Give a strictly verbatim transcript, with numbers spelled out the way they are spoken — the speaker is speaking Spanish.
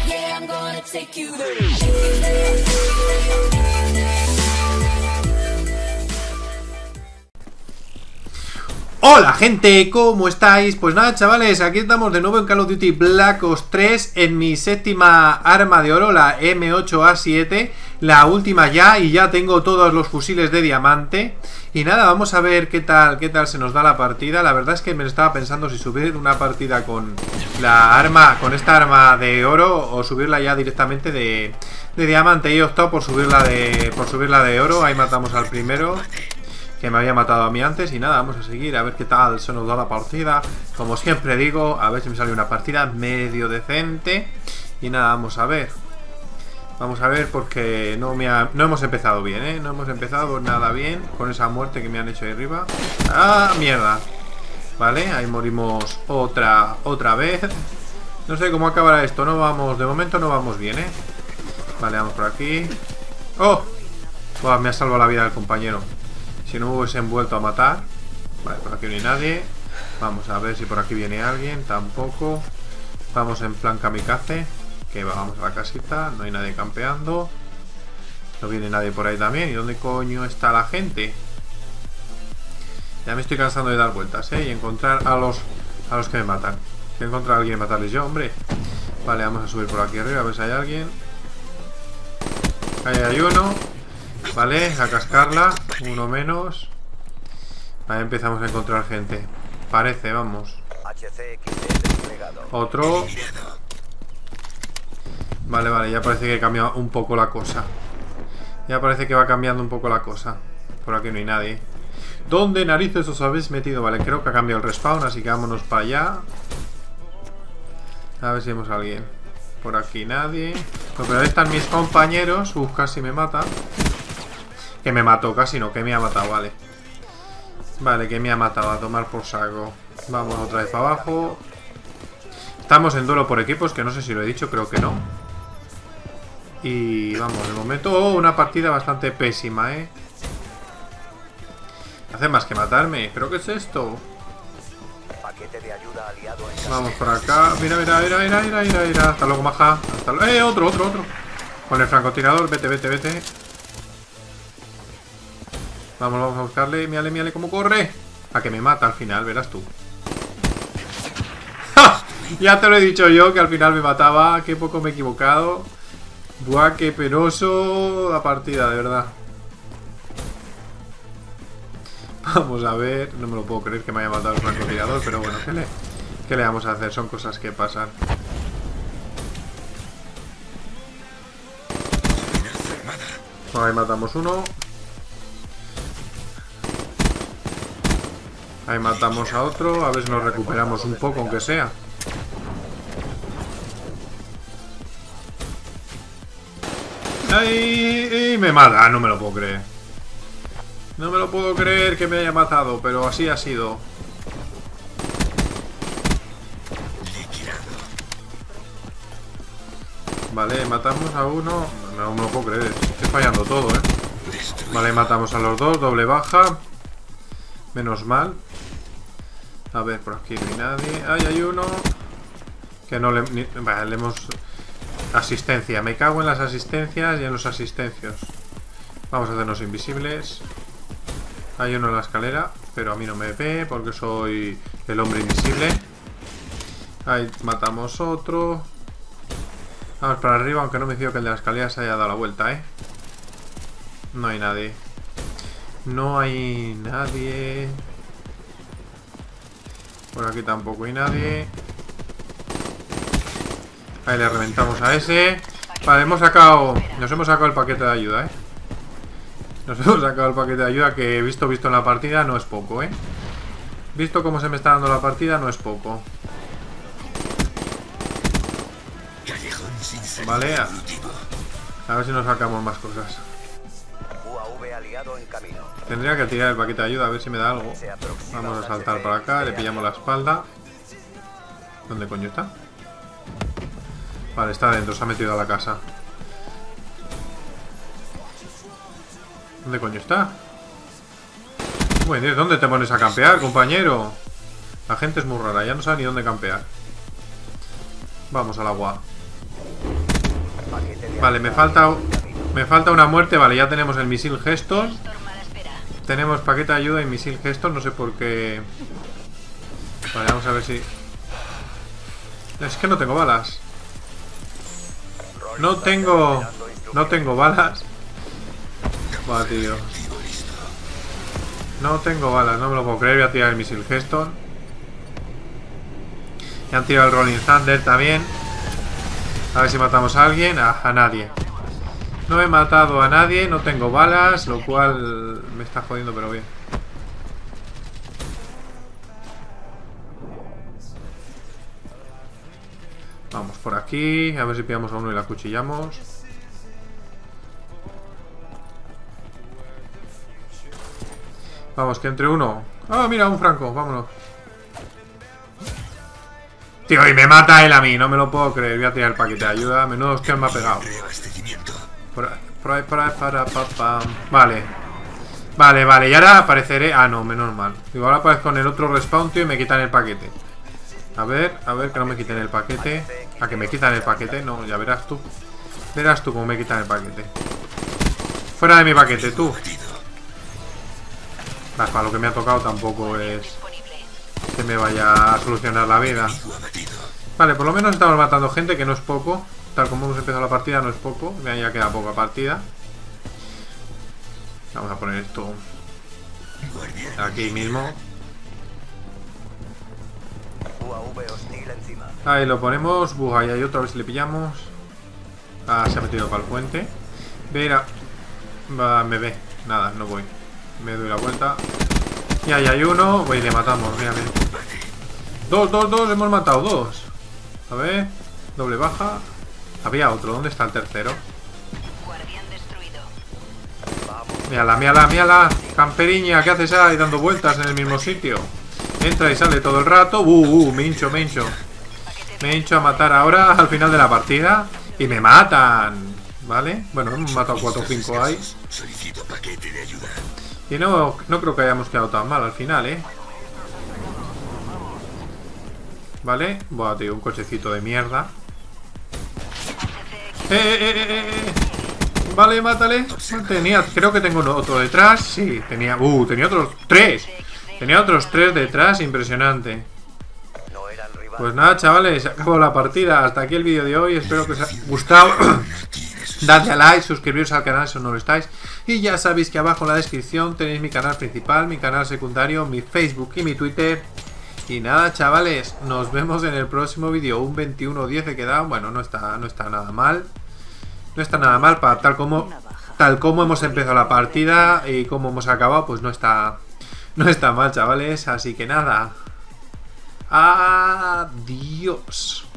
Hola gente, ¿cómo estáis? Pues nada chavales, aquí estamos de nuevo en Call of Duty Black Ops tres en mi séptima arma de oro, la M ocho A siete, la última ya, y ya tengo todos los fusiles de diamante. Y nada, vamos a ver qué tal, qué tal se nos da la partida. La verdad es que me estaba pensando si subir una partida con la arma, con esta arma de oro, o subirla ya directamente de, de diamante. Y he optado por subirla de, por subirla de oro. Ahí matamos al primero, que me había matado a mí antes. Y nada, vamos a seguir a ver qué tal se nos da la partida. Como siempre digo, a ver si me sale una partida medio decente. Y nada, vamos a ver. Vamos a ver porque no, me ha, no hemos empezado bien, ¿eh? No hemos empezado nada bien con esa muerte que me han hecho ahí arriba. ¡Ah, mierda! Vale, ahí morimos otra, otra vez. No sé cómo acabará esto. No vamos, de momento no vamos bien, ¿eh? Vale, vamos por aquí. ¡Oh! Buah, me ha salvado la vida el compañero. Si no me hubiesen vuelto a matar. Vale, por aquí no hay nadie. Vamos a ver si por aquí viene alguien. Tampoco. Vamos en plan kamikaze. Que vamos a la casita. No hay nadie campeando. No viene nadie por ahí también. ¿Y dónde coño está la gente? Ya me estoy cansando de dar vueltas, ¿eh? Y encontrar a los a los que me matan. Quiero encontrar a alguien y matarles yo, hombre. Vale, vamos a subir por aquí arriba a ver si hay alguien. Ahí hay uno. Vale, a cascarla. Uno menos. Ahí empezamos a encontrar gente. Parece, vamos. Otro. Vale, vale, ya parece que cambia un poco la cosa. Ya parece que va cambiando un poco la cosa. Por aquí no hay nadie. ¿Dónde narices os habéis metido? Vale, creo que ha cambiado el respawn, así que vámonos para allá. A ver si vemos a alguien. Por aquí nadie. No, pero ahí están mis compañeros. Uf, casi me mata. Que me mató, casi no, que me ha matado, vale. Vale, que me ha matado, a tomar por saco. Vamos otra vez para abajo. Estamos en duelo por equipos, que no sé si lo he dicho, creo que no. Y vamos, de momento, oh, una partida bastante pésima, ¿eh? Hace más que matarme, ¿pero qué es esto? Vamos por acá. Mira, mira, mira, mira, mira, mira, mira. Hasta luego, maja. Hasta luego. ¡Eh, otro, otro, otro! Con el francotirador, vete, vete, vete. Vamos, vamos a buscarle. Mírale, mírale cómo corre. A que me mata al final, verás tú. ¡Ja! Ya te lo he dicho yo, que al final me mataba. Qué poco me he equivocado. Buah, qué penoso la partida, de verdad. Vamos a ver. No me lo puedo creer que me haya matado el francotirador, pero bueno, ¿qué le, qué le vamos a hacer? Son cosas que pasan. Bueno, ahí matamos uno. Ahí matamos a otro. A ver si nos recuperamos un poco, aunque sea. ¡Ay! Y me mata. No me lo puedo creer. No me lo puedo creer que me haya matado, pero así ha sido. Vale, matamos a uno. No me lo puedo creer. Estoy fallando todo, ¿eh? Vale, matamos a los dos. Doble baja. Menos mal. A ver, por aquí no hay nadie. ¡Ay, hay uno! Que no le... Ni, vale, le hemos... Asistencia. Me cago en las asistencias y en los asistencios. Vamos a hacernos invisibles. Hay uno en la escalera, pero a mí no me ve porque soy el hombre invisible. Ahí matamos otro. Vamos para arriba, aunque no me fío que el de la escalera se haya dado la vuelta, ¿eh? No hay nadie. No hay nadie. Por aquí tampoco hay nadie. Ahí le reventamos a ese. Vale, hemos sacado... Nos hemos sacado el paquete de ayuda, ¿eh? Nos hemos sacado el paquete de ayuda que he visto, visto en la partida, no es poco, ¿eh? Visto cómo se me está dando la partida, no es poco. Vale, a, a ver si nos sacamos más cosas. Tendría que tirar el paquete de ayuda a ver si me da algo. Vamos a saltar para acá, le pillamos la espalda. ¿Dónde coño está? Vale, está adentro, se ha metido a la casa. ¿Dónde coño está? Bueno, ¿dónde te pones a campear, compañero? La gente es muy rara, ya no sabe ni dónde campear. Vamos al agua. Vale, me falta me falta una muerte. Vale, ya tenemos el misil Gestor. Tenemos paquete de ayuda y misil Gestor. No sé por qué. Vale, vamos a ver si... Es que no tengo balas. No tengo... No tengo balas. Buah, tío. No tengo balas, no me lo puedo creer. Voy a tirar el misil Gestor. Ya han tirado el Rolling Thunder también. A ver si matamos a alguien. A, a nadie. No he matado a nadie, no tengo balas, lo cual me está jodiendo, pero bien. Vamos por aquí, a ver si pillamos a uno y la acuchillamos. Vamos, que entre uno. Ah, mira, un franco, vámonos. Tío, y me mata él a mí, no me lo puedo creer. Voy a tirar el paquete de ayuda. Menudo hostia me ha pegado. Por ahí, por ahí, por ahí, para, pa, pa. Vale. Vale, vale, y ahora apareceré. Ah, no, menos mal. Digo, ahora aparezco con el otro respawn, tío, y me quitan el paquete. A ver, a ver, que no me quiten el paquete. ¿A que me quitan el paquete? No, ya verás tú. Verás tú cómo me quitan el paquete. Fuera de mi paquete, tú. Bah, para lo que me ha tocado tampoco es que me vaya a solucionar la vida. Vale, por lo menos estamos matando gente, que no es poco. Tal como hemos empezado la partida, no es poco. Ya queda poca partida. Vamos a poner esto aquí mismo. Ahí lo ponemos. Buh, ahí hay otro, a ver si le pillamos. Ah, se ha metido para el puente. Mira. Va, me ve. Nada, no voy. Me doy la vuelta. Y ahí hay uno. Pues le matamos, mírame. Dos, dos, dos. Hemos matado dos. A ver. Doble baja. Había otro. ¿Dónde está el tercero? Mírala, mírala, mírala. Camperiña, ¿qué haces ahí dando vueltas en el mismo sitio? Entra y sale todo el rato. Uh, uh, me hincho, me hincho. Me hincho a matar ahora al final de la partida. Y me matan. ¿Vale? Bueno, hemos matado cuatro o cinco ahí. Y no, no creo que hayamos quedado tan mal al final, ¿eh? Vale. Buah, tío, un cochecito de mierda. ¡Eh, eh, eh, eh, eh! Vale, mátale. Tenía, creo que tengo otro detrás. Sí, tenía... Uh, tenía otros tres. Tenía otros tres detrás. Impresionante. Pues nada, chavales, se acabó la partida. Hasta aquí el vídeo de hoy. Espero que os haya gustado. Dadle a like, suscribiros al canal si no lo estáis. Y ya sabéis que abajo en la descripción tenéis mi canal principal, mi canal secundario, mi Facebook y mi Twitter. Y nada, chavales, nos vemos en el próximo vídeo. Un veintiuno diez he quedado. Bueno, no está, no está nada mal. No está nada mal para tal como tal como hemos empezado la partida y como hemos acabado, pues no está no está mal, chavales. Así que nada. Adiós.